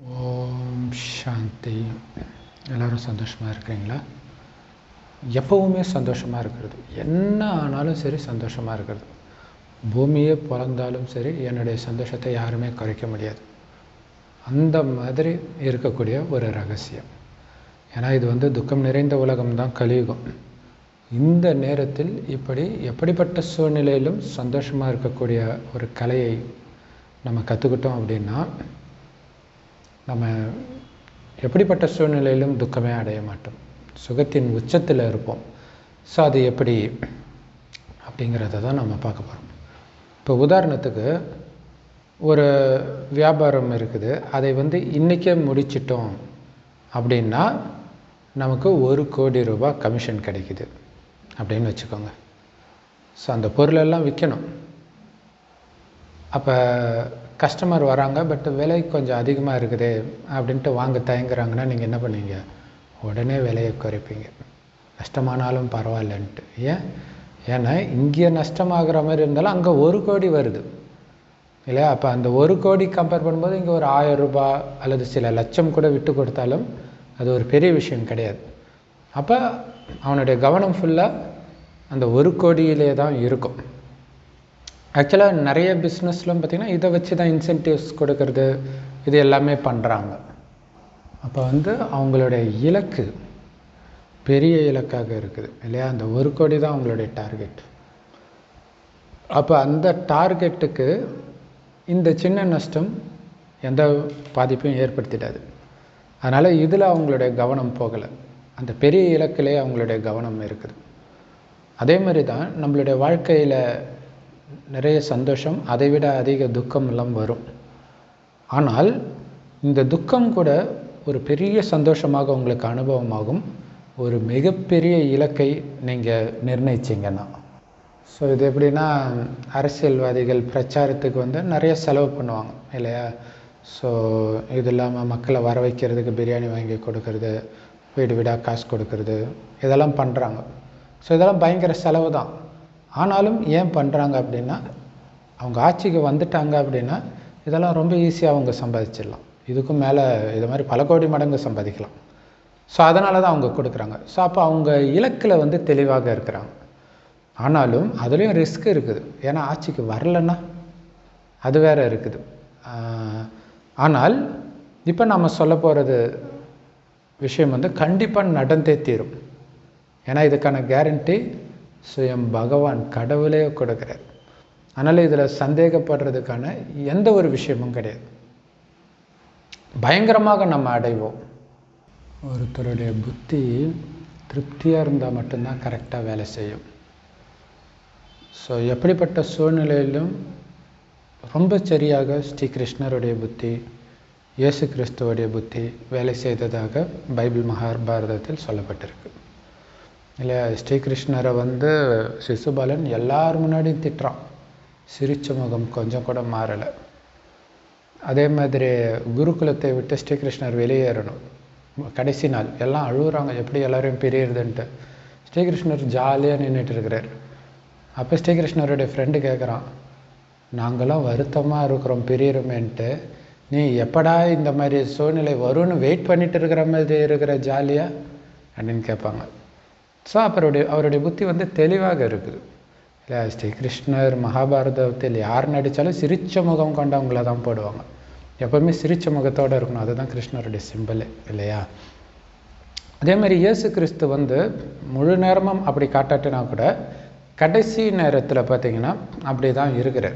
ஓம் சாந்தி. எல்லோரும் சந்தோஷமாக இருக்கிறீங்களா? எப்போவுமே சந்தோஷமாக இருக்கிறது, என்ன ஆனாலும் சரி சந்தோஷமாக இருக்கிறது. பூமியே பிறந்தாலும் சரி என்னுடைய சந்தோஷத்தை யாருமே குறைக்க முடியாது. அந்த மாதிரி இருக்கக்கூடிய ஒரு ரகசியம். ஏன்னா இது துக்கம் நிறைந்த உலகம்தான், கலியுகம். இந்த நேரத்தில் எப்படிப்பட்ட சூழ்நிலையிலும் சந்தோஷமாக இருக்கக்கூடிய ஒரு கலையை நம்ம கற்றுக்கிட்டோம் அப்படின்னா நம்ம எப்படிப்பட்ட சூழ்நிலையிலும் துக்கமே அடைய மாட்டோம், சுகத்தின் உச்சத்தில் இருப்போம். ஸோ அது எப்படி அப்படிங்கிறத தான் நம்ம பார்க்க போகிறோம். இப்போ உதாரணத்துக்கு ஒரு வியாபாரம் இருக்குது, அதை இன்றைக்கே முடிச்சிட்டோம் அப்படின்னா நமக்கு 1 கோடி ரூபாய் கமிஷன் கிடைக்குது அப்படின்னு வச்சுக்கோங்க. ஸோ அந்த பொருளெல்லாம் விற்கணும். அப்போ கஸ்டமர் வராங்க, பட் விலை கொஞ்சம் அதிகமாக இருக்குது அப்படின்ட்டு வாங்க தயங்குறாங்கன்னா நீங்கள் என்ன பண்ணுவீங்க? உடனே விலையை குறைப்பீங்க, நஷ்டமானாலும் பரவாயில்லன்ட்டு. ஏன்னா இங்கே நஷ்டமாகிற மாதிரி இருந்தாலும் அங்கே 1 கோடி வருது இல்லையா? அப்போ அந்த 1 கோடி கம்பேர் பண்ணும்போது இங்கே ஒரு 1000 ரூபாய் அல்லது சில லட்சம் கூட விட்டு கொடுத்தாலும் அது ஒரு பெரிய விஷயம் கிடையாது. அப்போ அவனுடைய கவனம் ஃபுல்லாக அந்த 1 கோடியிலே தான் இருக்கும். ஆக்சுவலாக நிறைய பிஸ்னஸ்லாம் பார்த்திங்கன்னா இதை வச்சு தான் இன்சென்டிவ்ஸ் கொடுக்கறது, இது எல்லாமே பண்ணுறாங்க. அப்போ அவங்களுடைய இலக்கு பெரிய இலக்காக இருக்குது இல்லையா? அந்த 1 கோடி தான் அவங்களுடைய டார்கெட். அப்போ அந்த டார்கெட்டுக்கு இந்த சின்ன நஷ்டம் எந்த பாதிப்பையும் ஏற்படுத்திடாது. அதனால் இதில் அவங்களுடைய கவனம் போகலை, அந்த பெரிய இலக்கிலே அவங்களுடைய கவனம் இருக்குது. அதே மாதிரி தான் நம்மளுடைய வாழ்க்கையில் நிறைய சந்தோஷம், அதைவிட அதிக துக்கம் எல்லாம் வரும். ஆனால் இந்த துக்கம் கூட ஒரு பெரிய சந்தோஷமாக உங்களுக்கு அனுபவமாகும், ஒரு மிகப்பெரிய இலக்கை நீங்கள் நிர்ணயிச்சிங்கன்னா. ஸோ இது எப்படின்னா, அரசியல்வாதிகள் பிரச்சாரத்துக்கு நிறைய செலவு பண்ணுவாங்க இல்லையா? ஸோ இது இல்லாமல் மக்களை வர வைக்கிறதுக்கு பிரியாணி வாங்கி கொடுக்கறது, வீடு வீடாக காசு கொடுக்கறது, இதெல்லாம் பண்ணுறாங்க. ஸோ இதெல்லாம் பயங்கர செலவு தான். ஆனாலும் ஏன் பண்ணுறாங்க அப்படின்னா, அவங்க ஆட்சிக்கு வந்துட்டாங்க அப்படின்னா இதெல்லாம் ரொம்ப ஈஸியாக அவங்க சம்பாதிச்சிடலாம். இதுக்கும் மேலே இது மாதிரி பல கோடி மடங்கு சம்பாதிக்கலாம். ஸோ அதனால தான் அவங்க கொடுக்குறாங்க. ஸோ அப்போ அவங்க இலக்கில் தெளிவாக இருக்கிறாங்க. ஆனாலும் அதுலேயும் ரிஸ்க் இருக்குது, ஏன்னா ஆட்சிக்கு வரலன்னா அது வேறு இருக்குது. ஆனால் இப்போ நம்ம சொல்ல போகிறது விஷயம் கண்டிப்பாக நடந்தே தீரும். ஏன்னா இதுக்கான கேரண்டி சுயம் பகவான் கடவுளே கொடுக்குறார். அதனால் இதில் சந்தேகப்படுறதுக்கான எந்த ஒரு விஷயமும் கிடையாது. பயங்கரமாக நம்ம அடைவோம். ஒருத்தருடைய புத்தி திருப்தியாக இருந்தால் மட்டும்தான் கரெக்டாக வேலை செய்யும். ஸோ எப்படிப்பட்ட சூழ்நிலையிலும் ரொம்ப சரியாக ஸ்ரீகிருஷ்ணருடைய புத்தி, இயேசு கிறிஸ்துவோடைய புத்தி வேலை செய்ததாக பைபிள் மகாபாரதத்தில் சொல்லப்பட்டிருக்கு இல்லையா? ஸ்ரீகிருஷ்ணரை சிசுபாலன் எல்லார் முன்னாடியும் திட்டுறான், சிரிச்ச முகம் கொஞ்சம் கூட மாறலை. அதே மாதிரி குருகுலத்தை விட்டு ஸ்ரீகிருஷ்ணர் வெளியேறணும், கடைசி நாள் எல்லாம் அழுகுறாங்க, எப்படி எல்லோரையும் பிரியறதுன்ட்டு. ஸ்ரீகிருஷ்ணர் ஜாலியாக நின்றுட்டு இருக்கிறார். அப்போ ஸ்ரீகிருஷ்ணருடைய ஃப்ரெண்டு கேட்குறான், நாங்களாம் வருத்தமாக இருக்கிறோம் பிரியறோமேன்ட்டு, நீ எப்படா இந்த மாதிரி சூழ்நிலை வரும்னு வெயிட் பண்ணிட்டு இருக்கிற மாதிரி இருக்கிற ஜாலியாக அப்படின்னு கேட்பாங்க. ஸோ அவருடைய புத்தி தெளிவாக இருக்குது இல்லை? ஸ்ரீகிருஷ்ணர் மகாபாரதத்தில் யார் நடித்தாலும் சிரிச்ச முகம் கொண்டவங்கள தான் போடுவாங்க. எப்போவுமே சிரிச்ச முகத்தோடு இருக்கணும், அதுதான் கிருஷ்ணருடைய சிம்பிள் இல்லையா? அதே மாதிரி இயேசு கிறிஸ்து முழு நேரமும் அப்படி காட்டாட்டினா கூட கடைசி நேரத்தில் பார்த்திங்கன்னா அப்படி தான் இருக்கிறார்.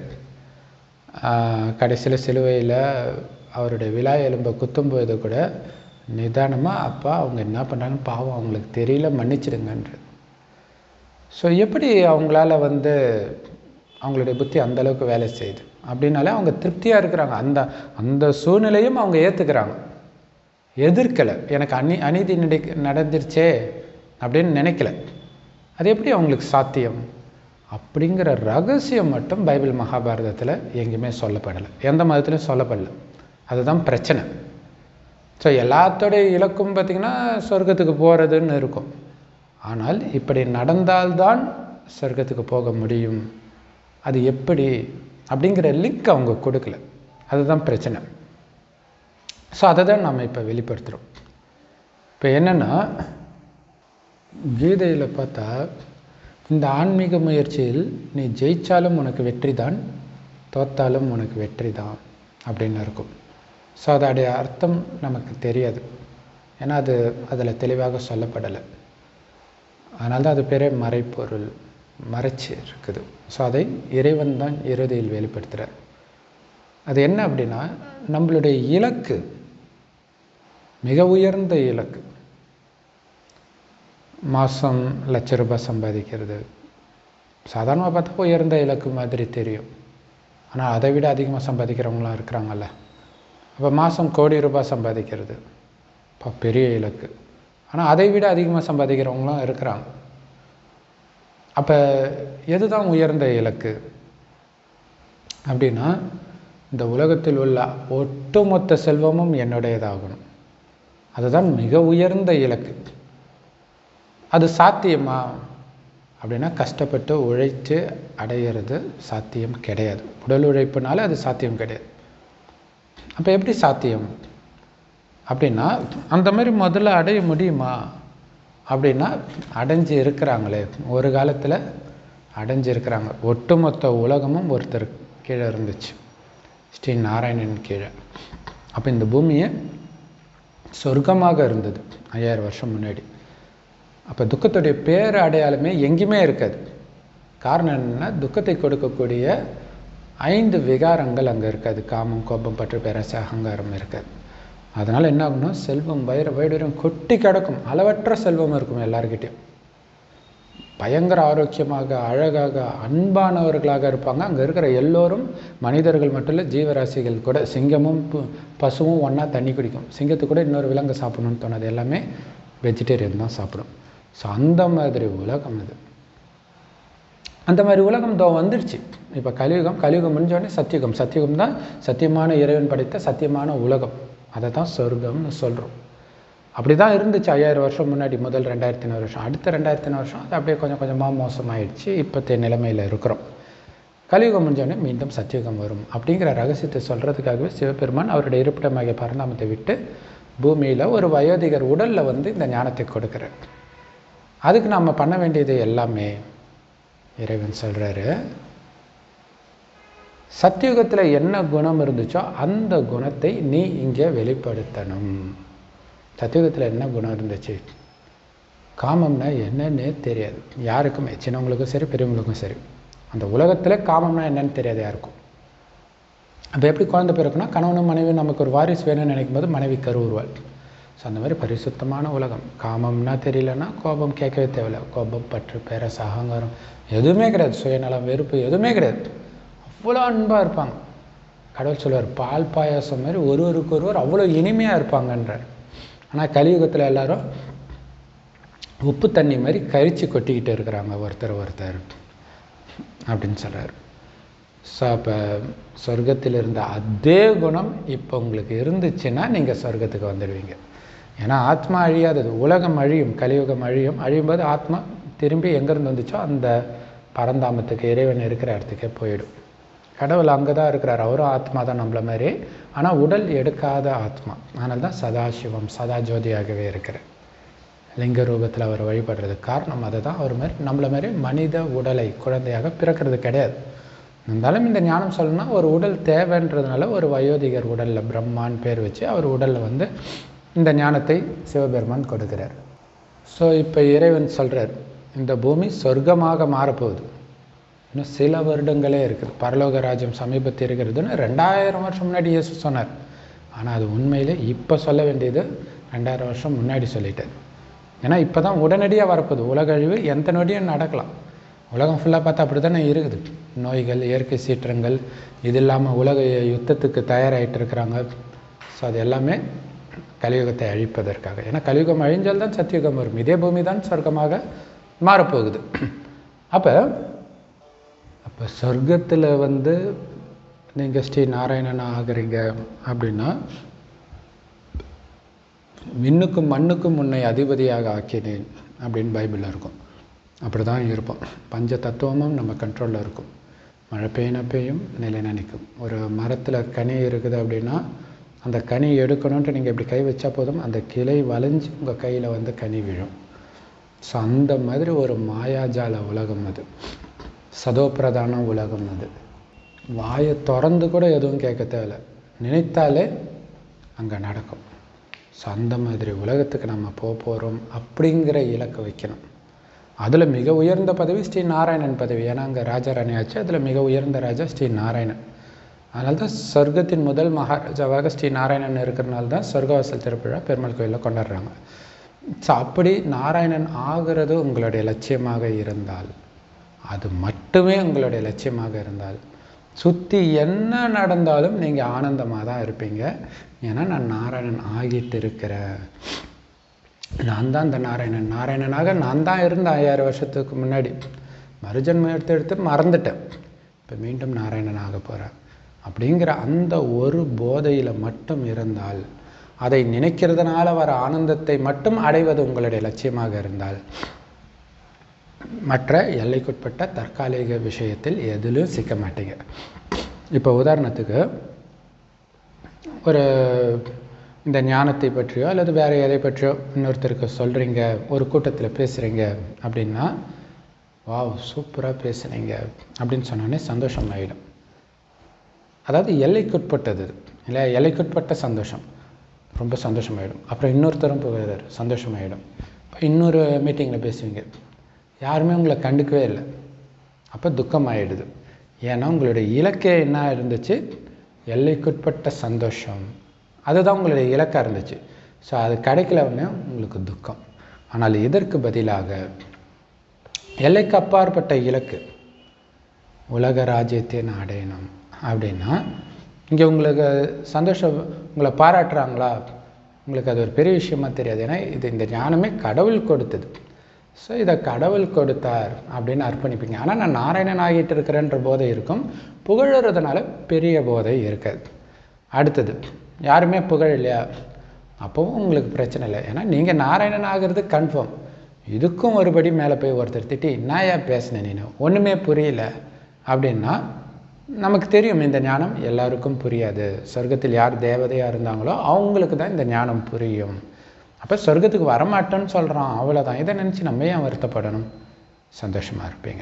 கடைசியில் சிலுவையில் அவருடைய விழா எலும்பை குத்தும்போது கூட நிதானமாக, அப்பா அவங்க என்ன பண்ணுறாங்க பாவம், அவங்களுக்கு தெரியல, மன்னிச்சிடுங்கன்றது. ஸோ எப்படி அவங்களால அவங்களுடைய புத்தி அந்தளவுக்கு வேலை செய்யுது அப்படின்னாலே அவங்க திருப்தியாக இருக்கிறாங்க. அந்த சூழ்நிலையும் அவங்க ஏற்றுக்கிறாங்க, எதிர்க்கலை. எனக்கு அநீதி நடந்துருச்சே அப்படின்னு நினைக்கல. அது எப்படி அவங்களுக்கு சாத்தியம் அப்படிங்கிற ரகசியம் மட்டும் பைபிள் மகாபாரதத்தில் எங்கேயுமே சொல்லப்படலை, எந்த மதத்துலையும் சொல்லப்படலை. அதுதான் பிரச்சனை. ஸோ எல்லாத்தோடைய இலக்கும் பார்த்திங்கன்னா சொர்க்கத்துக்கு போகிறதுன்னு இருக்கும். ஆனால் இப்படி நடந்தால்தான் சொர்க்கத்துக்கு போக முடியும், அது எப்படி அப்படிங்கிற லிங்க் அவங்க கொடுக்கல. அதுதான் பிரச்சனை. ஸோ அதை தான் நம்ம இப்போ வெளிப்படுத்துகிறோம். இப்போ என்னென்னா, கீதையில் பார்த்தா இந்த ஆன்மீக முயற்சியில் நீ ஜெயித்தாலும் உனக்கு வெற்றி தான், தோத்தாலும் உனக்கு வெற்றி தான் அப்படின்னு இருக்கும். ஸோ அதோடைய அர்த்தம் நமக்கு தெரியாது, ஏன்னா அது அதில் தெளிவாக சொல்லப்படலை. அதனால தான் அது பேரே மறைப்பொருள், மறைச்சி இருக்குது. ஸோ அதை இறைவன் தான் இறுதியில் வெளிப்படுத்துகிறார். அது என்ன அப்படின்னா, நம்மளுடைய இலக்கு மிக உயர்ந்த இலக்கு. மாதம் ₹1,00,000 சம்பாதிக்கிறது சாதாரணமாக பார்த்தா உயர்ந்த இலக்கு மாதிரி தெரியும். ஆனால் அதை விட அதிகமாக சம்பாதிக்கிறவங்களாம் இருக்கிறாங்கல்ல. அப்போ மாதம் ₹1,00,00,000 சம்பாதிக்கிறது இப்போ பெரிய இலக்கு. ஆனால் அதை விட அதிகமாக சம்பாதிக்கிறவங்களாம் இருக்கிறாங்க. அப்போ எதுதான் உயர்ந்த இலக்கு அப்படின்னா, இந்த உலகத்தில் உள்ள ஒட்டுமொத்த செல்வமும் என்னுடையதாகணும். அதுதான் மிக உயர்ந்த இலக்கு. அது சாத்தியமா அப்படின்னா, கஷ்டப்பட்டு உழைத்து அடையிறது சாத்தியம் கிடையாது. உடல் உழைப்புனால அது சாத்தியம் கிடையாது. அப்போ எப்படி சாத்தியம் அப்படின்னா, அந்த மாதிரி முதல்ல அடைய முடியுமா அப்படின்னா, அடைஞ்சு இருக்கிறாங்களே, ஒரு காலத்தில் அடைஞ்சு இருக்கிறாங்க. ஒட்டுமொத்த உலகமும் ஒருத்தர் கீழே இருந்துச்சு, ஸ்ரீ நாராயணன் கீழே. அப்போ இந்த பூமியை சொர்க்கமாக இருந்தது 5000 வருஷம் முன்னாடி. அப்போ துக்கத்துடைய பேர் அடையாளமே எங்கேயுமே இருக்காது. காரணம் என்னென்னா, துக்கத்தை கொடுக்கக்கூடிய 5 விகாரங்கள் அங்கே இருக்காது. காமம், கோபம், பற்று, பேராசை, அகங்காரம் இருக்காது. அதனால் என்ன ஆகும்னா, செல்வம் வைடூரியம் கொட்டி கிடக்கும். அளவற்ற செல்வம் இருக்கும் எல்லாருக்கிட்டையும். பயங்கர ஆரோக்கியமாக, அழகாக, அன்பானவர்களாக இருப்பாங்க. அங்கே இருக்கிற எல்லோரும் மனிதர்கள் மட்டும் இல்லை, ஜீவராசிகள் கூட. சிங்கமும் பசுவும் ஒன்றா தண்ணி குடிக்கும். சிங்கத்துக்கு கூட இன்னொரு விலங்கு சாப்பிடணும்னு தோணாது. எல்லாமே வெஜிடேரியன் தான் சாப்பிடும். ஸோ அந்த மாதிரி உலகம் இது. அந்த மாதிரி உலகம் வந்துடுச்சு. இப்போ கலியுகம் முடிஞ்சோடனே சத்தியுகம் தான் சத்தியமான இறைவன் படைத்த சத்தியமான உலகம். அதை தான் சொர்க்கம்னு சொல்கிறோம். அப்படி தான் இருந்துச்சு 5000 வருஷம் முன்னாடி. முதல் 2500 வருஷம், அடுத்த 2500 வருஷம் அது அப்படியே கொஞ்சம் கொஞ்சமாக மோசமாயிடுச்சு. இப்போத்தைய நிலைமையில் இருக்கிறோம். கலியுகம் முடிஞ்சோடனே மீண்டும் சத்தியுகம் வரும் அப்படிங்கிற ரகசியத்தை சொல்கிறதுக்காகவே சிவபெருமான் அவருடைய இருப்பிடமாகிய பரந்தாமத்தை விட்டு பூமியில் ஒரு வயோதிகர் உடலில் இந்த ஞானத்தை கொடுக்குறார். அதுக்கு நம்ம பண்ண வேண்டியது எல்லாமே இறைவன் சொல்கிறாரு, சத்தியுகத்தில் என்ன குணம் இருந்துச்சோ அந்த குணத்தை நீ இங்கே வெளிப்படுத்தணும். சத்தியுகத்தில் என்ன குணம் இருந்துச்சு? காமம்னா என்னன்னே தெரியாது யாருக்குமே, சின்னவங்களுக்கும் சரி பெரியவங்களுக்கும் சரி. அந்த உலகத்தில் காமம்னா என்னன்னு தெரியாது யாருக்கும். அப்போ எப்படி குழந்தை பிறக்குன்னா, கணவனும் மனைவியும் நமக்கு ஒரு வாரிசு வேணும்னு நினைக்கும் போது மனைவி கருவுருவாள். ஸோ அந்த மாதிரி பரிசுத்தமான உலகம். காமம்னா தெரியலன்னா கோபம் கேட்கவே தேவையில்லை. கோபம், பற்று, பேராசை, அகங்காரம் எதுவுமே கிடையாது. சுயநலம், வெறுப்பு எதுவுமே கிடையாது. அவ்வளோ அன்பாக இருப்பாங்க. கடவுள் சொல்வார், பால் பாயாசம் மாதிரி ஒருவருக்கொருவர் அவ்வளோ இனிமையாக இருப்பாங்கன்றார். ஆனால் கலியுகத்தில் எல்லாரும் உப்பு தண்ணி மாதிரி கரிச்சு கொட்டிக்கிட்டு இருக்கிறாங்க ஒருத்தர் அப்படின்னு சொல்கிறார். ஸோ அப்போ சொர்க்கத்தில் இருந்த அதே குணம் இப்போ உங்களுக்கு இருந்துச்சுன்னா நீங்கள் சொர்க்கத்துக்கு வந்துடுவீங்க. ஏன்னா ஆத்மா அழியாதது. உலகம் அழியும், கலியுகம் அழியும். அழியும்போது ஆத்மா திரும்பி எங்கேருந்து வந்துச்சோ அந்த பரந்தாமத்துக்கு, இறைவன் இருக்கிற இடத்துக்கே போயிடும். கடவுள் அங்கே தான் இருக்கிறார். அவரும் ஆத்மா தான் நம்மள மாதிரி. ஆனால் உடல் எடுக்காத ஆத்மா. அதனால தான் சதாசிவம், சதா ஜோதியாகவே இருக்கிறார். லிங்க ரூபத்தில் அவர் வழிபடுறதுக்கு காரணம் அதை தான். அவர் மாதிரி நம்மள மாதிரி மனித உடலை குழந்தையாக பிறக்கிறது கிடையாது. இருந்தாலும் இந்த ஞானம் சொல்லணும்னா ஒரு உடல் தேவைன்றதுனால ஒரு வயோதிகர் உடலில் பிரம்மான்னு பேர் வச்சு அவர் உடலில் இந்த ஞானத்தை சிவபெருமான் கொடுக்கிறார். ஸோ இப்போ இறைவன் சொல்கிறார், இந்த பூமி சொர்க்கமாக மாறப்போகுது. இன்னும் சில வருடங்களே இருக்குது. பரலோக ராஜ்யம் சமீபத்தில் இருக்கிறதுன்னு 2000 வருஷம் முன்னாடி இயேசு சொன்னார். ஆனால் அது உண்மையிலே இப்போ சொல்ல வேண்டியது 2000 வருஷம் முன்னாடி சொல்லிட்டார். ஏன்னா இப்போ தான் உடனடியாக வரப்போகுது. உலக அழிவு எந்த நொடியும் நடக்கலாம். உலகம் ஃபுல்லாக பார்த்தா அப்படி தானே இருக்குது. நோய்கள், இயற்கை சீற்றங்கள், இது இல்லாமல் உலக யுத்தத்துக்கு தயாராகிட்டு இருக்கிறாங்க. ஸோ அது எல்லாமே கலியுகத்தை அழிப்பதற்காக. ஏன்னா கலியுகம் அழிஞ்சால் தான் சத்தியுகம் வரும். இதே பூமி தான் சொர்க்கமாக மாறப்போகுது. அப்போ சொர்க்கத்தில் நீங்கள் ஸ்ரீ நாராயணன் ஆகிறீங்க அப்படின்னா, விண்ணுக்கும் மண்ணுக்கும் உன்னை அதிபதியாக ஆக்கினேன் அப்படின்னு பைபிளில் இருக்கும். அப்படி தான் இருப்போம். பஞ்ச தத்துவமும் நம்ம கண்ட்ரோலில் இருக்கும். மழை பெய்யும், நிலை நினைக்கும். ஒரு மரத்தில் கனி இருக்குது அப்படின்னா அந்த கனி எடுக்கணுன்ட்டு நீங்கள் இப்படி கை வச்சா போதும், அந்த கிளை வளைஞ்சு உங்கள் கையில் வந்து கனி விழும். ஸோ அந்த மாதிரி ஒரு மாயாஜால உலகம் அது, சதோப்பிரதான உலகம் அது. வாயை திறந்து கூட எதுவும் கேட்க தேவையில்லை, நினைத்தாலே அங்கே நடக்கும். ஸோ அந்த மாதிரி உலகத்துக்கு நம்ம போகிறோம் அப்படிங்கிற இலக்கை வைக்கணும். அதில் மிக உயர்ந்த பதவி ஸ்ரீ நாராயணன் பதவி. ஏன்னா அங்கே ராஜாராணி ஆச்சு, அதில் மிக உயர்ந்த ராஜா ஸ்ரீ நாராயணன். அதனால தான் சொர்க்கத்தின் முதல் மகாராஜாவாக ஸ்ரீ நாராயணன் இருக்கிறனால தான் சொர்க்கவாசல் திருவிழா பெருமாள் கோயிலில் கொண்டாடுறாங்க. ஸோ அப்படி நாராயணன் ஆகிறது உங்களுடைய லட்சியமாக இருந்தால், அது மட்டுமே உங்களுடைய லட்சியமாக இருந்தால், சுற்றி என்ன நடந்தாலும் நீங்கள் ஆனந்தமாக தான் இருப்பீங்க. ஏன்னா நான் நாராயணன் ஆகிட்டு இருக்கிறேன், நான் தான் இந்த நாராயணனாக நான் தான் இருந்தேன் 5000 வருஷத்துக்கு முன்னாடி. மறுஜன்மம் எடுத்து மறந்துட்டேன், இப்போ மீண்டும் நாராயணன் ஆக போகிறேன் அப்படிங்கிற அந்த ஒரு போதையில் மட்டும் இருந்தால், அதை நினைக்கிறதுனால வர ஆனந்தத்தை மட்டும் அடைவது உங்களுடைய லட்சியமாக இருந்தால், மற்ற எல்லைக்குட்பட்ட தற்காலிக விஷயத்தில் எதிலும் சிக்க மாட்டீங்க. இப்போ உதாரணத்துக்கு ஒரு இந்த ஞானத்தை பற்றியோ அல்லது வேறு எதை பற்றியோ இன்னொருத்தருக்கு சொல்கிறீங்க, ஒரு கூட்டத்தில் பேசுகிறீங்க அப்படின்னா, வாவ் சூப்பராக பேசுனீங்க அப்படின்னு சொன்னோன்னே சந்தோஷம் ஆகிடும். அதாவது எல்லைக்குட்பட்டது இல்லை, எல்லைக்குட்பட்ட சந்தோஷம், ரொம்ப சந்தோஷமாயிடும். அப்புறம் இன்னொருத்தரும் போகிறார், சந்தோஷமாயிடும். இப்போ இன்னொரு மீட்டிங்கில் பேசுவீங்க, யாருமே உங்களை கண்டுக்கவே இல்லை, அப்போ துக்கம் ஆகிடுது. ஏன்னா உங்களுடைய இலக்கே என்ன இருந்துச்சு, எல்லைக்குட்பட்ட சந்தோஷம், அதுதான் உங்களுடைய இலக்காக இருந்துச்சு. ஸோ அது கிடைக்கலன்னு உங்களுக்கு துக்கம். ஆனால் இதற்கு பதிலாக எல்லைக்கு அப்பாற்பட்ட இலக்கு, உலக ராஜ்யத்தை நான் அடையணும் அப்படின்னா, இங்கே உங்களுக்கு சந்தோஷம், உங்களை பாராட்டுறாங்களா, உங்களுக்கு அது ஒரு பெரிய விஷயமா தெரியாது. ஏன்னா இந்த ஞானமே கடவுள் கொடுத்தது. ஸோ இதை கடவுள் கொடுத்தார் அப்படின்னு அர்ப்பணிப்பீங்க. ஆனால் நான் நாராயணன் ஆகிட்டு இருக்கிறேன்ற போதை இருக்கும், புகழறதுனால பெரிய போதை இருக்காது. அடுத்தது யாருமே புகழ் இல்லையா, அப்போவும் உங்களுக்கு பிரச்சனை இல்லை. ஏன்னா நீங்கள் நாராயணன் ஆகிறது கன்ஃபார்ம். இதுக்கும் ஒருபடி மேலே போய் ஒருத்தர் திட்டி, நான் ஏன் பேசினேன், நீ ஒன்றுமே புரியல அப்படின்னா, நமக்கு தெரியும் இந்த ஞானம் எல்லாருக்கும் புரியாது. சொர்க்கத்தில் யார் தேவதையாக இருந்தாங்களோ அவங்களுக்கு தான் இந்த ஞானம் புரியும். அப்போ சொர்க்கத்துக்கு வரமாட்டேன்னு சொல்கிறான், அவ்வளோதான். இதை நினச்சி நம்ம ஏன் வருத்தப்படணும், சந்தோஷமாக இருப்பீங்க.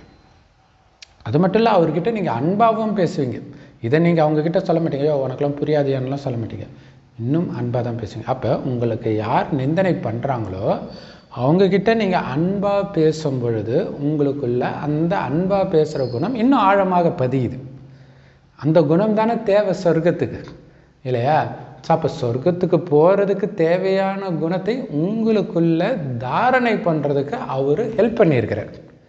அது மட்டும் இல்லை, அவர்கிட்ட நீங்கள் அன்பாகவும் பேசுவீங்க. இதை நீங்கள் அவங்கக்கிட்ட சொல்ல மாட்டீங்க, உனக்கெல்லாம் புரியாதுன்னு சொல்ல மாட்டீங்க, இன்னும் அன்பாக தான் பேசுவீங்க. அப்போ உங்களுக்கு யார் நிந்தனை பண்ணுறாங்களோ அவங்கக்கிட்ட நீங்கள் அன்பாக பேசும் பொழுது உங்களுக்குள்ள அந்த அன்பாக பேசுகிற குணம் இன்னும் ஆழமாக பதியுது. அந்த குணம் தானே தேவை சொர்க்கத்துக்கு, இல்லையா? ஸோ அப்போ சொர்க்கத்துக்கு போகிறதுக்கு தேவையான குணத்தை உங்களுக்குள்ள தாரணை பண்ணுறதுக்கு அவர் ஹெல்ப் பண்ணியிருக்கிறார்.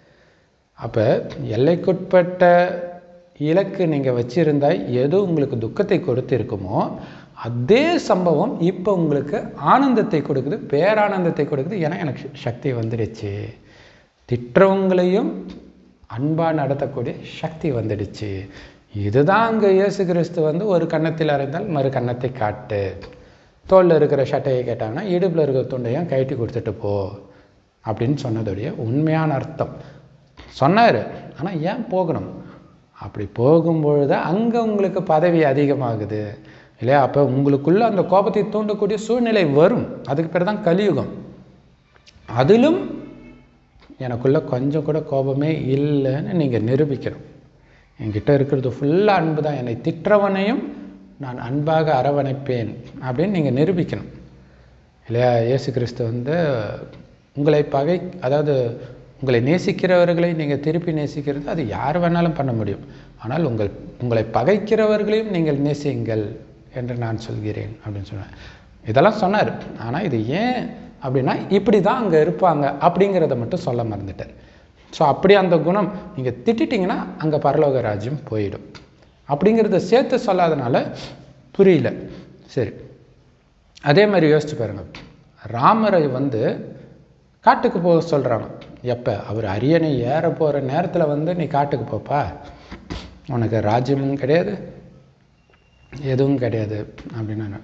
அப்போ எல்லைக்குட்பட்ட இலக்கு நீங்கள் வச்சுருந்தால் எது உங்களுக்கு துக்கத்தை கொடுத்துருக்குமோ அதே சம்பவம் இப்போ உங்களுக்கு ஆனந்தத்தை கொடுக்குது, பேரானந்தத்தை கொடுக்குது. ஏன்னா எனக்கு சக்தி வந்துடுச்சு, திட்டுறவங்களையும் அன்பாக நடத்தக்கூடிய சக்தி வந்துடுச்சு. இதுதான் அங்கே இயேசு கிறிஸ்து வந்து ஒரு கன்னத்தில் அறைந்தால் மறு கன்னத்தை காட்டு, தோளில் இருக்கிற சட்டையை கேட்டாங்கன்னா இடுப்பில் இருக்கிற துண்டையும் கழட்டி கொடுத்துட்டு போ அப்படின்னு சொன்னதுடைய உண்மையான அர்த்தம் சொன்னார். ஆனால் ஏன் போகணும், அப்படி போகும்பொழுது அங்கே உங்களுக்கு பதவி அதிகமாகுது இல்லையா? அப்போ உங்களுக்குள்ள அந்த கோபத்தை தூண்டக்கூடிய சூழ்நிலை வரும். அதுக்கு பேர் தான் கலியுகம். அதிலும் எனக்குள்ள கொஞ்சம் கூட கோபமே இல்லைன்னு நீங்கள் நிரூபிக்கணும். என்கிட்ட இருக்கிறது ஃபுல்லாக அன்பு தான், என்னை திட்டுறவனையும் நான் அன்பாக அரவணைப்பேன் அப்படின்னு நீங்கள் நிரூபிக்கணும் இல்லையா? இயேசு கிறிஸ்து வந்து உங்களை அதாவது உங்களை நேசிக்கிறவர்களை நீங்கள் திருப்பி நேசிக்கிறது அது யார் வேணாலும் பண்ண முடியும். ஆனால் உங்களை பகைக்கிறவர்களையும் நீங்கள் நேசியுங்கள் என்று நான் சொல்கிறேன் அப்படின்னு சொன்னேன். இதெல்லாம் சொன்னார். ஆனால் இது ஏன் அப்படின்னா இப்படி தான் அங்கே இருப்பாங்க அப்படிங்கிறத மட்டும் சொல்ல மறந்துட்டார். ஸோ அப்படி அந்த குணம் நீங்கள் திட்டிட்டிங்கன்னா அங்கே பரலோக ராஜ்யம் போயிடும் அப்படிங்கிறத சேர்த்து சொல்லாதனால புரியல. சரி, அதே மாதிரி யோசிச்சு பாருங்கள். ராமரை வந்து காட்டுக்கு போக சொல்கிறாங்க. எப்போ அவர் அரியணை ஏற போகிற நேரத்தில் வந்து நீ காட்டுக்கு போப்பா, உனக்கு ராஜ்யமும் கிடையாது எதுவும் கிடையாது அப்படின்னு.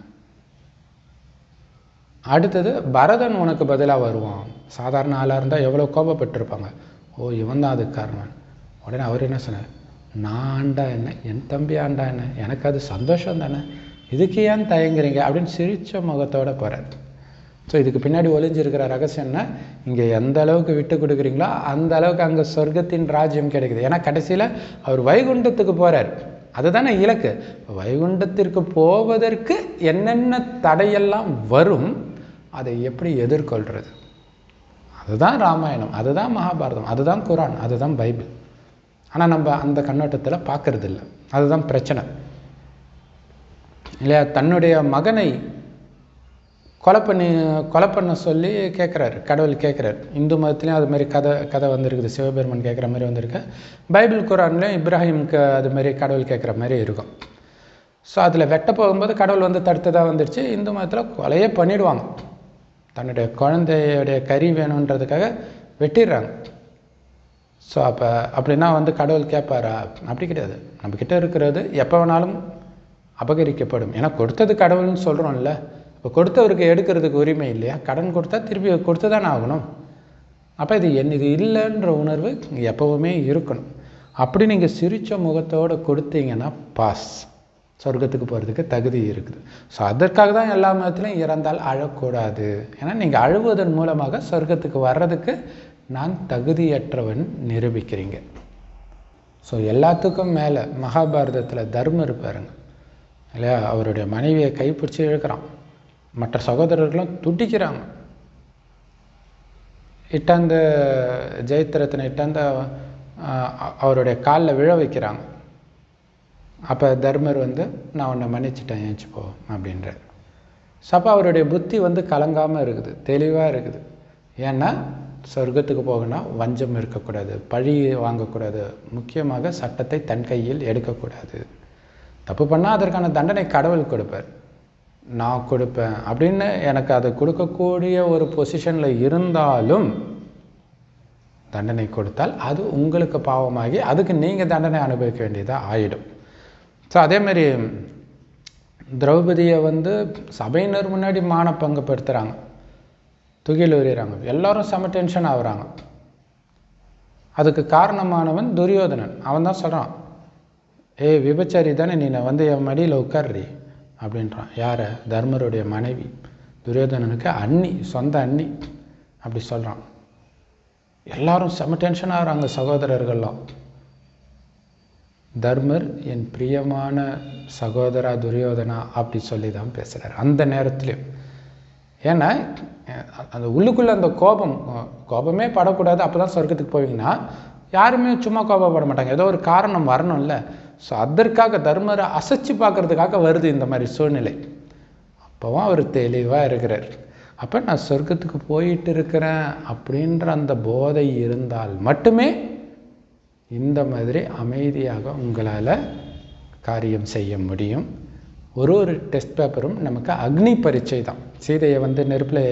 அடுத்தது பரதன் உனக்கு பதிலாக வருவான். சாதாரண ஆளாக இருந்தால் எவ்வளோ கோபப்பட்டிருப்பாங்க. ஓ இவன் தான் அதுக்கு காரணம். உடனே அவர் என்ன சொன்னார், நான் ஆண்டா என்ன, என் தம்பி ஆண்டா என்ன, எனக்கு அது சந்தோஷம் தானே, இதுக்கு ஏன் தயங்குறீங்க அப்படின்னு சிரித்த முகத்தோடு போகிறார். ஸோ இதுக்கு பின்னாடி ஒளிஞ்சிருக்கிற ரகசியம்னா, இங்கே எந்த அளவுக்கு விட்டு கொடுக்குறீங்களோ அந்த அளவுக்கு அங்கே சொர்க்கத்தின் ராஜ்யம் கிடைக்குது. ஏன்னா கடைசியில் அவர் வைகுண்டத்துக்கு போகிறார், அதுதானே இலக்கு. வைகுண்டத்திற்கு போவதற்கு என்னென்ன தடையெல்லாம் வரும், அதை எப்படி எதிர்கொள்கிறது, அதுதான் ராமாயணம், அதுதான் மகாபாரதம், அதுதான் குரான், அதுதான் பைபிள். ஆனால் நம்ம அந்த கண்ணோட்டத்தில் பார்க்கறது இல்லை. அதுதான் பிரச்சனை இல்லையா? தன்னுடைய மகனை கொலை பண்ண சொல்லி கேட்குறாரு, கடவுள் கேட்குறாரு. இந்து மதத்துலேயும் அது மாதிரி கதை வந்திருக்குது, சிவபெருமன் கேட்குற மாதிரி வந்திருக்கு. பைபிள் குரான்லேயும் இப்ராஹிம்க்கு அது மாதிரி கடவுள் கேட்குற மாதிரி இருக்கும். ஸோ அதில் வெட்ட போகும்போது கடவுள் வந்து தடுத்து தான் வந்துடுச்சு. இந்து மதத்தில் கொலையே பண்ணிடுவாங்க, தன்னுடைய குழந்தையுடைய கறி வேணுன்றதுக்காக வெட்டிடுறாங்க. ஸோ அப்படின்னா வந்து கடவுள் கேட்பாரா? அப்படி கிடையாது. நம்மக்கிட்ட இருக்கிறது எப்போ வேணாலும் அபகரிக்கப்படும். ஏன்னா கொடுத்தது கடவுள்னு சொல்கிறோம்ல, இப்போ கொடுத்தவருக்கு எடுக்கிறதுக்கு உரிமை இல்லையா? கடன் கொடுத்தா திருப்பி கொடுத்து தானே ஆகணும். அப்போ இது இல்லைன்ற உணர்வு எப்போவுமே இருக்கணும். அப்படி நீங்கள் சிரித்த முகத்தோடு கொடுத்தீங்கன்னா பாஸ், சொர்க்கத்துக்கு போகிறதுக்கு தகுதி இருக்குது. ஸோ அதற்காக தான் எல்லா மதத்திலையும் இறந்தால் அழக்கூடாது. ஏன்னா நீங்கள் அழுவதன் மூலமாக சொர்க்கத்துக்கு வர்றதுக்கு நான் தகுதியற்றவன் நிரூபிக்கிறீங்க. ஸோ எல்லாத்துக்கும் மேலே மகாபாரதத்தில் தர்மர் பாருங்க இல்லையா? அவருடைய மனைவியை கைப்பிடிச்சி இழுக்கிறான், மற்ற சகோதரர்களும் துடிக்கிறாங்க. இட்டாந்த ஜெயத்திரத்தினை இட்டாந்த அவருடைய காலில் விழ வைக்கிறாங்க. அப்போ தர்மர் வந்து நான் உன்னை மன்னிச்சிட்டேன், ஏஞ்சிப்போ அப்படின்றார். ஸோ அப்போ அவருடைய புத்தி வந்து கலங்காமல் இருக்குது, தெளிவாக இருக்குது. ஏன்னா சொர்க்கத்துக்கு போகணும்னா வஞ்சம் இருக்கக்கூடாது, பழி வாங்கக்கூடாது, முக்கியமாக சட்டத்தை தன் கையில் எடுக்கக்கூடாது. தப்பு பண்ணால் அதற்கான தண்டனை கடவுள் கொடுப்பார், நான் கொடுப்பேன் அப்படின்னு எனக்கு அதை கொடுக்கக்கூடிய ஒரு பொசிஷனில் இருந்தாலும் தண்டனை கொடுத்தால் அது உங்களுக்கு பாவமாகி அதுக்கு நீங்கள் தண்டனை அனுபவிக்க வேண்டியதாக ஆகிடும். ஸோ அதேமாதிரி திரௌபதியை வந்து சபையினர் முன்னாடி மான பங்குப்படுத்துகிறாங்க, துகில் உரிகிறாங்க, எல்லாரும் செம டென்ஷன் ஆகுறாங்க. அதுக்கு காரணமானவன் துரியோதனன். அவன் தான் சொல்கிறான், ஏய் விபச்சாரி தானே நீ, வந்து என் மடியில் உட்கார்றி அப்படின்றான். யாரை? தர்மருடைய மனைவி, துரியோதனனுக்கு அண்ணி, சொந்த அண்ணி அப்படி சொல்கிறான். எல்லாரும் செம டென்ஷன் ஆகுறாங்க சகோதரர்கள்லாம். தர்மர் என் பிரியமான சகோதரா துரியோதனா அப்படி சொல்லி தான் பேசுகிறார் அந்த நேரத்துலையும். ஏன்னா அந்த உள்ளுக்குள்ளே அந்த கோபமே படக்கூடாது. அப்போ தான் சொர்க்கத்துக்கு போவீங்கன்னா யாருமே சும்மா கோபப்பட மாட்டாங்க, ஏதோ ஒரு காரணம் வரணும்ல. ஸோ அதற்காக தர்மரை அசைச்சு பார்க்கறதுக்காக வருது இந்த மாதிரி சூழ்நிலை. அப்போவும் அவர் தெளிவாக இருக்கிறார். அப்போ நான் சொர்க்கத்துக்கு போயிட்டு இருக்கிறேன் அப்படின்ற அந்த போதை இருந்தால் மட்டுமே இந்த மாதிரி அமைதியாக உங்களால் காரியம் செய்ய முடியும். ஒரு டெஸ்ட் பேப்பரும் நமக்கு அக்னி பரீட்சை தான். சீதையை வந்து நெருப்பில்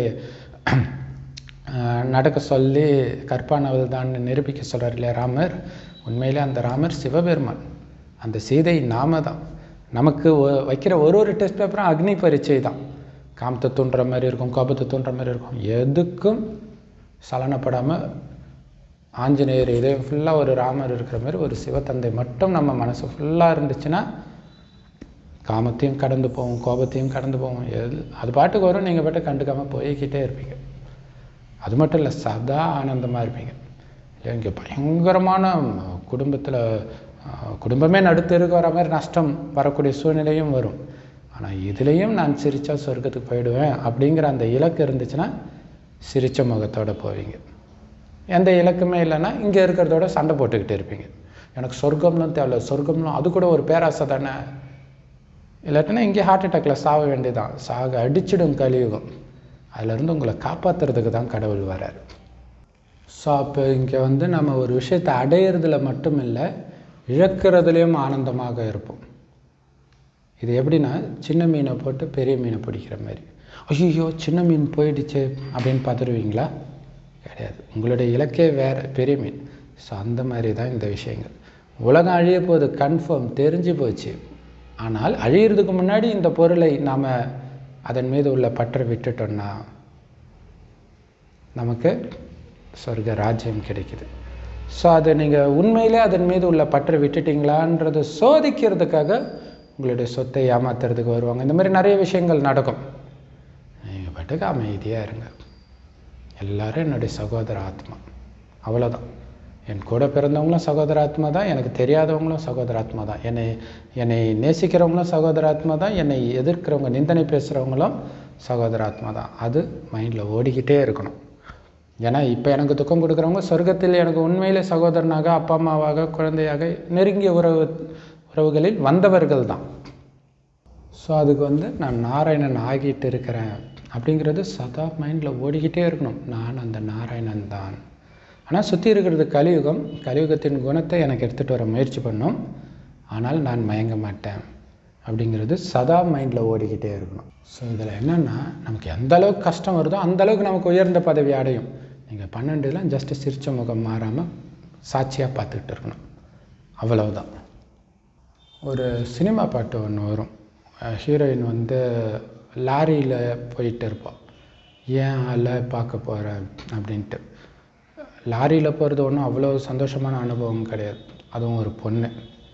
நடக்க சொல்லி கற்பானவள் தான் நிரூபிக்க சொல்கிறார் இல்லையா ராமர். உண்மையிலே அந்த ராமர் சிவபெருமான், அந்த சீதை நாம தான். நமக்கு வைக்கிற ஒரு டெஸ்ட் பேப்பரும் அக்னி பரீட்சை தான். காமத்தை தூண்டுற மாதிரி இருக்கும், கோபத்தை தூண்டுற மாதிரி இருக்கும். எதுக்கும் சலனப்படாமல் ஆஞ்சநேயர் இதயம் ஃபுல்லாக ஒரு ராமர் இருக்கிற மாதிரி ஒரு சிவத்தந்தை மட்டும் நம்ம மனசு ஃபுல்லாக இருந்துச்சுன்னா காமத்தையும் கடந்து போவோம், கோபத்தையும் கடந்து போவோம். அது பாட்டுக்கு வரும், நீங்கள் பாட்டு கண்டுக்காமல் போய்கிட்டே இருப்பீங்க. அது மட்டும் இல்லை, சதா ஆனந்தமாக இருப்பீங்க. இல்லை இங்கே பயங்கரமான குடும்பத்தில் குடும்பமே நடுத்தருக்கு வர மாதிரி நஷ்டம் வரக்கூடிய சூழ்நிலையும் வரும். ஆனால் இதுலேயும் நான் சிரித்தா சொர்க்கத்துக்கு போயிடுவேன் அப்படிங்கிற அந்த இலக்கு இருந்துச்சுன்னா சிரித்த முகத்தோடு போவீங்க. எந்த இலக்குமே இல்லைன்னா இங்கே இருக்கிறதோட சண்டை போட்டுக்கிட்டு இருப்பீங்க. எனக்கு சொர்க்கம்லாம் தேவையில்ல, சொர்க்கம்லாம் அது கூட ஒரு பேராசை தானே. இல்லாட்டினா இங்கே ஹார்ட் அட்டாக்கில் சாக வேண்டியதான். சாக அடிச்சிடும் கலியுகம். அதிலேருந்து உங்களை காப்பாற்றுறதுக்கு தான் கடவுள் வரார். ஸோ அப்போ இங்கே வந்து நம்ம ஒரு விஷயத்தை அடையிறதுல மட்டும் இல்லை, இழக்கிறதுலேயும் ஆனந்தமாக இருப்போம். இது எப்படின்னா சின்ன மீனை போட்டு பெரிய மீனை பிடிக்கிற மாதிரி. ஐயோ சின்ன மீன் போயிடுச்சு அப்படின்னு பார்த்துருவீங்களா? கிடையாது. உங்களுடைய இலக்கே வேறு, பெரிய மீன். ஸோ அந்த மாதிரி தான் இந்த விஷயங்கள். உலகம் அழிய போது கன்ஃபார்ம், தெரிஞ்சு போச்சு. ஆனால் அழியிறதுக்கு முன்னாடி இந்த பொருளை நாம் அதன் மீது உள்ள பற்றை விட்டுட்டோம்னா நமக்கு சொர்க்க ராஜ்யம் கிடைக்குது. ஸோ அதை நீங்கள் உண்மையிலே அதன் மீது உள்ள பற்றை விட்டுட்டீங்களான்றதை சோதிக்கிறதுக்காக உங்களுடைய சொத்தை ஏமாத்துறதுக்கு வருவாங்க. இந்த மாதிரி நிறைய விஷயங்கள் நடக்கும். நீங்கள் பாட்டுக்கு அமைதியாக இருங்க. எல்லாரும் என்னுடைய சகோதர ஆத்மா, அவ்வளோதான். என் கூட பிறந்தவங்களும் சகோதர ஆத்மா தான், எனக்கு தெரியாதவங்களும் சகோதர ஆத்மா தான், என்னை நேசிக்கிறவங்களும் சகோதர ஆத்மா தான், என்னை எதிர்க்கிறவங்க நிந்தனை பேசுகிறவங்களும் சகோதர ஆத்மா தான். அது மைண்டில் ஓடிக்கிட்டே இருக்கணும். ஏன்னா இப்போ எனக்கு துக்கம் கொடுக்குறவங்க சொர்க்கத்தில் எனக்கு உண்மையிலே சகோதரனாக, அப்பா அம்மாவாக, குழந்தையாக, நெருங்கிய உறவுகளில் வந்தவர்கள் தான். ஸோ அதுக்கு நான் நாராயணன் ஆகிட்டு இருக்கிறேன் அப்படிங்கிறது சதா மைண்டில் ஓடிக்கிட்டே இருக்கணும். நான் அந்த நாராயணன் தான். ஆனால் சுற்றி இருக்கிறது கலியுகம். கலியுகத்தின் குணத்தை எனக்கு எடுத்துகிட்டு வர முயற்சி பண்ணும். ஆனால் நான் மயங்க மாட்டேன் அப்படிங்கிறது சதா மைண்டில் ஓடிக்கிட்டே இருக்கணும். ஸோ இதில் என்னென்னா, நமக்கு எந்த அளவுக்கு கஷ்டம் வருதோ அந்தளவுக்கு நமக்கு உயர்ந்த பதவி அடையும். நீங்கள் 12 ஜஸ்ட்டு சிரிச்ச முகம் மாறாமல் சாட்சியாக பார்த்துக்கிட்டு இருக்கணும், அவ்வளவுதான். ஒரு சினிமா பாட்டு ஒன்று வரும். ஹீரோயின் லாரியில் போயிட்டு இருப்பாள். ஏன் ஆளை பார்க்க போகிறேன் அப்படின்ட்டு. லாரியில் போகிறது ஒன்றும் அவ்வளோ சந்தோஷமான அனுபவம் கிடையாது. அதுவும் ஒரு பொண்ணு,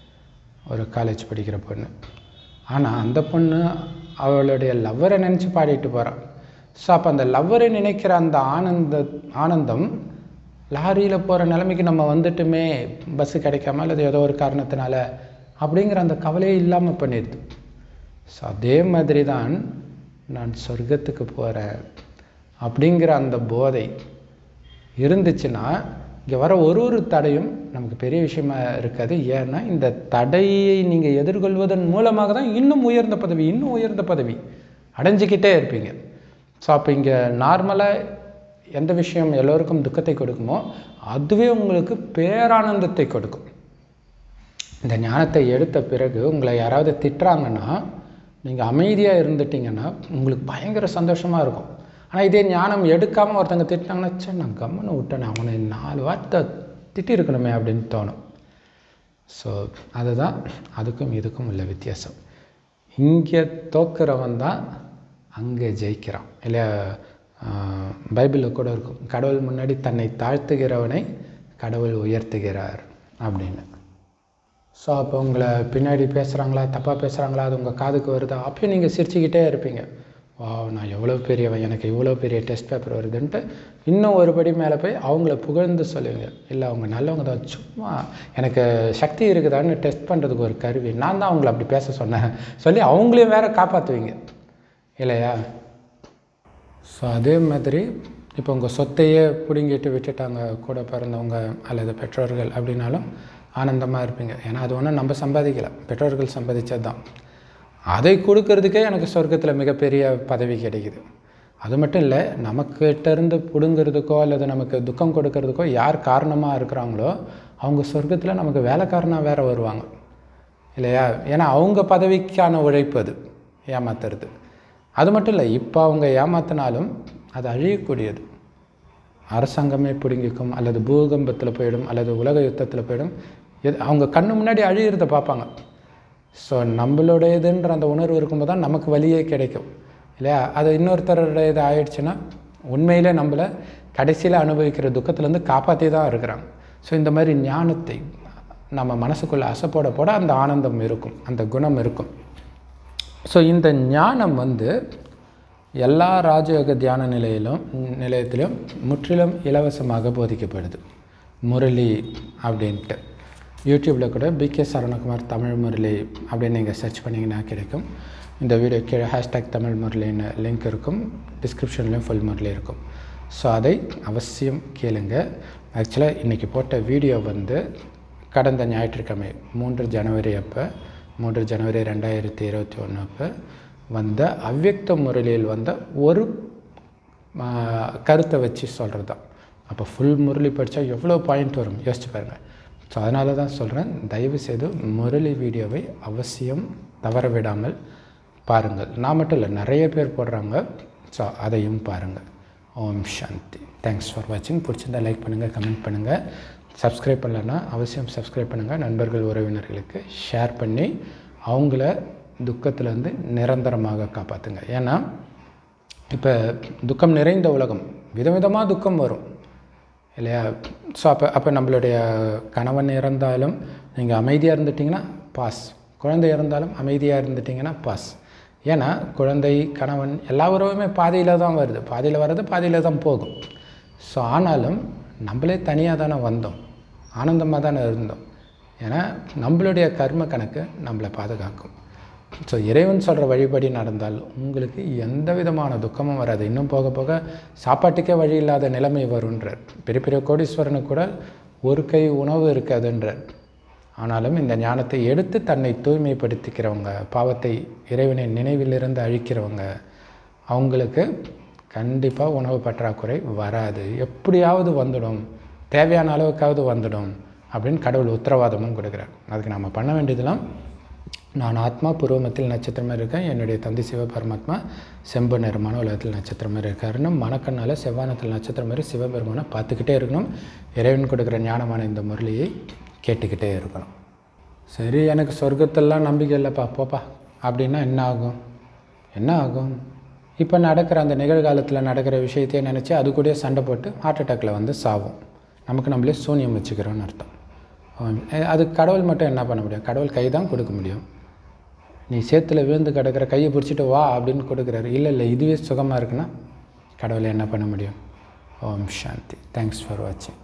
ஒரு காலேஜ் படிக்கிற பொண்ணு. ஆனால் அந்த பொண்ணு அவளுடைய லவ்வரை நினச்சி பாடிட்டு போகிறான். ஸோ அப்போ அந்த லவ்வரை நினைக்கிற அந்த ஆனந்தம் லாரியில் போகிற நிலைமைக்கு நம்ம வந்துட்டுமே, பஸ்ஸு கிடைக்காம அல்லது ஏதோ ஒரு காரணத்தினால அப்படிங்கிற அந்த கவலையே இல்லாமல் பண்ணிடுது. ஸோ அதே மாதிரி தான் நான் சொர்க்கத்துக்கு போகிறேன் அப்படிங்கிற அந்த போதை இருந்துச்சுன்னா இங்கே வர ஒரு தடையும் நமக்கு பெரிய விஷயமா இருக்காது. ஏன்னா இந்த தடையை நீங்கள் எதிர்கொள்வதன் மூலமாக தான் இன்னும் உயர்ந்த பதவி அடைஞ்சிக்கிட்டே இருப்பீங்க. ஸோ அப்போ இங்கே நார்மலாக எந்த விஷயம் எல்லோருக்கும் துக்கத்தை கொடுக்குமோ அதுவே உங்களுக்கு பேரானந்தத்தை கொடுக்கும். இந்த ஞானத்தை எடுத்த பிறகு உங்களை யாராவது திட்டுறாங்கன்னா நீங்கள் அமைதியாக இருந்துட்டிங்கன்னா உங்களுக்கு பயங்கர சந்தோஷமாக இருக்கும். ஆனால் இதே ஞானம் எடுக்காமல் ஒருத்தங்க திட்டினாங்கன்னா, சே நான் கம்மனை விட்டேன், அவனை 4 வார்த்தை திட்டிருக்கணுமே அப்படின்னு தோணும். ஸோ அதுதான் அதுக்கும் இதுக்கும் உள்ள வித்தியாசம். இங்கே தோக்குறவன் தான் அங்கே ஜெயிக்கிறான் இல்லையா? பைபிளில் கூட இருக்கும், கடவுள் முன்னாடி தன்னை தாழ்த்துகிறவனை கடவுள் உயர்த்துகிறார் அப்படின்னு. ஸோ அப்போ உங்களை பின்னாடி பேசுகிறாங்களா, தப்பாக பேசுகிறாங்களா, அது உங்கள் காதுக்கு வருதா, அப்பயும் நீங்கள் சிரிச்சுக்கிட்டே இருப்பீங்க. வா நான் எவ்வளோ பெரியவன், எனக்கு இவ்வளோ பெரிய டெஸ்ட் பேப்பர் வருதுன்ட்டு இன்னும் ஒரு படி மேலே போய் அவங்கள புகழ்ந்து சொல்லுவீங்க. இல்லை அவங்க நல்லவங்க தான், சும்மா எனக்கு சக்தி இருக்குதான்னு டெஸ்ட் பண்ணுறதுக்கு ஒரு கருவி, நான் தான் அவங்கள அப்படி பேச சொன்னேன் சொல்லி அவங்களையும் வேற காப்பாற்றுவீங்க இல்லையா? ஸோ அதே மாதிரி இப்போ உங்கள் சொத்தையே பிடுங்கிட்டு விட்டுட்டாங்க கூட பிறந்தவங்க அல்லது பெற்றோர்கள் அப்படின்னாலும் ஆனந்தமாக இருப்பீங்க. ஏன்னா அது ஒன்றும் நம்ம சம்பாதிக்கலை, பெற்றோர்கள் சம்பாதிச்சது தான். அதை கொடுக்கறதுக்கே எனக்கு சொர்க்கத்தில் மிகப்பெரிய பதவி கிடைக்குது. அது மட்டும் இல்லை, நமக்கிட்டேருந்து பிடுங்கிறதுக்கோ அல்லது நமக்கு துக்கம் கொடுக்கறதுக்கோ யார் காரணமாக இருக்கிறாங்களோ அவங்க சொர்க்கத்தில் நமக்கு வேலைக்காரனாக வேறு வருவாங்க இல்லையா? ஏன்னா அவங்க பதவிக்கான உழைப்பு அது ஏமாத்துறது. அது மட்டும் இல்லை, இப்போ அவங்க ஏமாத்தினாலும் அது அழியக்கூடியது. அரசாங்கமே பிடுங்கிக்கும் அல்லது பூகம்பத்தில் போயிடும் அல்லது உலக யுத்தத்தில் போயிடும். அவங்க கண்ணு முன்னாடி அழியிறதை பார்ப்பாங்க. ஸோ நம்மளுடையதுன்ற அந்த உணர்வு இருக்கும்போது தான் நமக்கு வழியே கிடைக்கும் இல்லையா? அது இன்னொருத்தருடைய இது ஆயிடுச்சுன்னா உண்மையிலே நம்மளை கடைசியில் அனுபவிக்கிற துக்கத்துலேருந்து காப்பாற்றி தான் இருக்கிறாங்க. ஸோ இந்த மாதிரி ஞானத்தை நம்ம மனசுக்குள்ளே அசைப்போட போட அந்த ஆனந்தம் இருக்கும், அந்த குணம் இருக்கும். ஸோ இந்த ஞானம் எல்லா ராஜயோக தியான நிலையத்திலும் முற்றிலும் இலவசமாக போதிக்கப்படுது. முரளி அப்படின்ட்டு யூடியூப்பில் கூட B.K.Saravana Kumar தமிழ் முரளி அப்படின்னு நீங்கள் சர்ச் பண்ணிங்கன்னா கிடைக்கும். இந்த வீடியோ கீழே #தமிழ் முரளின்னு லிங்க் இருக்கும், டிஸ்கிரிப்ஷன்லேயும் ஃபுல் முரளி இருக்கும். ஸோ அதை அவசியம் கேளுங்க. ஆக்சுவலாக இன்றைக்கி போட்ட வீடியோ கடந்த ஞாயிற்றுக்கிழமை 3 ஜனவரி 2021 அப்போ அவ்யக்த முரளியில் ஒரு கருத்தை வச்சு சொல்கிறது தான். அப்போ ஃபுல் முரளி படித்தா எவ்வளோ பாயிண்ட் வரும் யோசிச்சு பாருங்கள். ஸோ அதனால தான் சொல்கிறேன், தயவுசெய்து முரளி வீடியோவை அவசியம் தவற விடாமல் பாருங்கள். நான் மட்டும் இல்லை, நிறைய பேர் போடுறாங்க. ஸோ அதையும் பாருங்கள். ஓம் சாந்தி. தேங்க்ஸ் ஃபார் வாட்சிங். பிடிச்சிருந்தா லைக் பண்ணுங்கள், கமெண்ட் பண்ணுங்கள். சப்ஸ்கிரைப் பண்ணலன்னா அவசியம் சப்ஸ்கிரைப் பண்ணுங்கள். நண்பர்கள் உறவினர்களுக்கு ஷேர் பண்ணி அவங்கள துக்கத்திலேருந்து நிரந்தரமாக காப்பாற்றுங்க. ஏன்னா இப்போ துக்கம் நிறைந்த உலகம், விதவிதமாக துக்கம் வரும் இல்லையா? ஸோ அப்போ நம்மளுடைய கணவன் இறந்தாலும் நீங்கள் அமைதியாக இருந்துட்டிங்கன்னா பாஸ், குழந்தை இருந்தாலும் அமைதியாக இருந்துட்டிங்கன்னா பாஸ். ஏன்னா குழந்தை, கணவன் எல்லா உறவுமே பாதியில் தான் வருது, பாதியில் வர்றது பாதியில் தான் போகும். ஸோ ஆனாலும் நம்மளே தனியாக தானே வந்தோம், ஆனந்தமாக தானே இருந்தோம். ஏன்னா நம்மளுடைய கர்ம கணக்கு நம்மளை பாதுகாக்கும். ஸோ இறைவன் சொல்கிற வழிபடி நடந்தால் உங்களுக்கு எந்த விதமான துக்கமும் வராது. இன்னும் போக போக சாப்பாட்டுக்கே வழி இல்லாத நிலைமை வருன்றார். பெரிய பெரிய கோடீஸ்வரனுக்கு கூட ஒரு கை உணவு இருக்காதுன்றார். ஆனாலும் இந்த ஞானத்தை எடுத்து தன்னை தூய்மைப்படுத்திக்கிறவங்க, பாவத்தை இறைவனின் நினைவிலிருந்து அழிக்கிறவங்க, அவங்களுக்கு கண்டிப்பாக உணவு பற்றாக்குறை வராது. எப்படியாவது வந்துடும், தேவையான அளவுக்காவது வந்துடும் அப்படின்னு கடவுள் உத்தரவாதமும் கொடுக்குறார். அதுக்கு நம்ம பண்ண வேண்டியதெல்லாம், நான் ஆத்மா பூர்வமத்தில் நட்சத்திரமாக இருக்கேன், என்னுடைய தந்தை சிவபரமாத்மா செம்பு நிறமான உலகத்தில் நட்சத்திரம் மாதிரி இருக்காருன்னு மனக்கண்ணால் செவ்வானத்தில் நட்சத்திரம் மாதிரி சிவபெருமானை பார்த்துக்கிட்டே இருக்கணும். இறைவன் கொடுக்குற ஞானமான இந்த முரளியை கேட்டுக்கிட்டே இருக்கணும். சரி, எனக்கு சொர்க்கத்திலாம் நம்பிக்கை இல்லைப்பா, போப்பா அப்படின்னா என்ன ஆகும்? என்ன ஆகும்? இப்போ நடக்கிற அந்த நிகழ்காலத்தில் நடக்கிற விஷயத்தையே நினச்சி அது கூட சண்டை போட்டு ஹார்ட் அட்டாக்கில் வந்து சாவும். நமக்கு நம்மளே சூன்யம் வச்சுக்கிறோன்னு அர்த்தம். அது கடவுள் மட்டும் என்ன பண்ண முடியும்? கடவுள் கை தான் கொடுக்க முடியும். நீ சேத்துல விழுந்து கிடக்கிற கையை பிடிச்சிட்டு வா அப்படின்னு கொடுக்குறாரு. இல்லை இதுவே சுகமாக இருக்குன்னா கடவுளை என்ன பண்ண முடியும்? ஓம் சாந்தி. தேங்க்ஸ் ஃபார் வாட்சிங்.